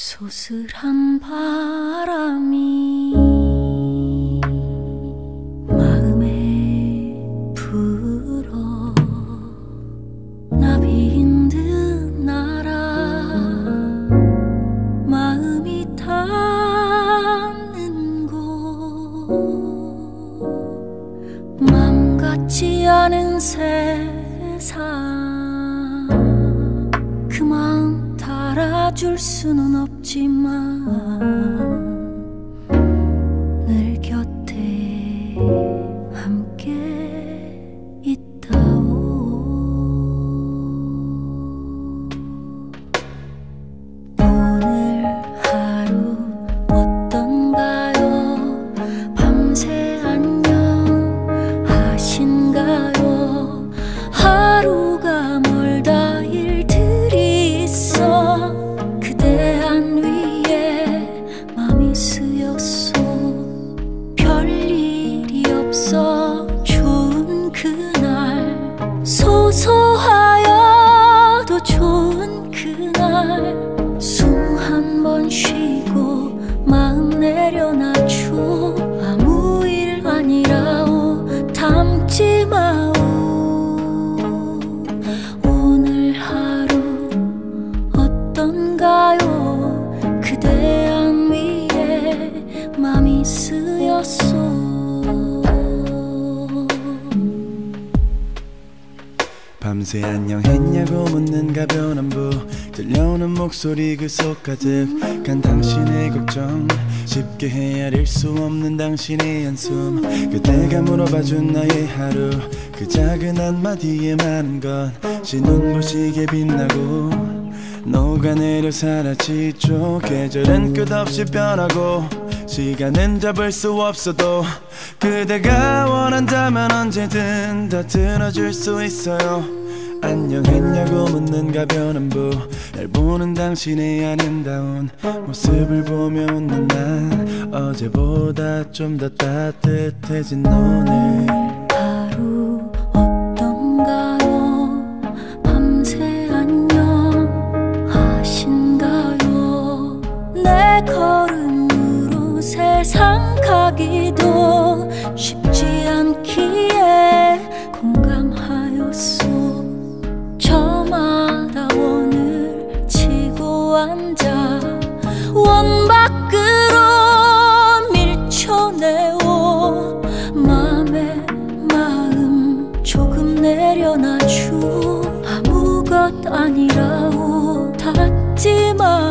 소슬한 바람이 마음에 불어 나비인 듯 날아 마음이 닿는 곳 맘 같지 않은 세상 그만 달아줄 수는 없지만 늘 곁에 함께 있다오. 오늘 하루 어떤가요? 밤새 안녕 하신가요? 하루가 멀다 일들이 있어 그대 안 위에 맘이 쓰였소. 별일이 없어 좋은 그날 소소하여도 좋은 그날 숨 한 번 쉬고 마음 내려놔줘. 아무 일 아니라오 담지 마오. 오늘 하루 어떤가요? 그대 안 위에 맘이 쓰였소. 밤새 안녕했냐고 묻는 가벼운 안부 들려오는 목소리 그 속 가득한 당신의 걱정 쉽게 헤아릴 수 없는 당신의 한숨 그대가 물어봐준 나의 하루 그 작은 한마디에 많은 것이 눈부시게 빛나고 녹아내려 사라지죠. 계절은 끝없이 변하고 시간은 잡을 수 없어도 그대가 원한다면 언제든 다 들어줄 수 있어요. 안녕했냐고 묻는 가벼운 안부 날 보는 당신의 아름다운 모습을 보며 웃는 날 어제보다 좀 더 따뜻해진 오늘 하루 어떤가요? 밤새 안녕 하신가요? 내 걸음으로 세상 가기도 쉽지 않기에 공감하였소. 저마다 오늘 치고 앉아 원 밖으로 밀쳐내오. 맘에 마음 조금 내려놔줘. 아무것 아니라오 닿지 마.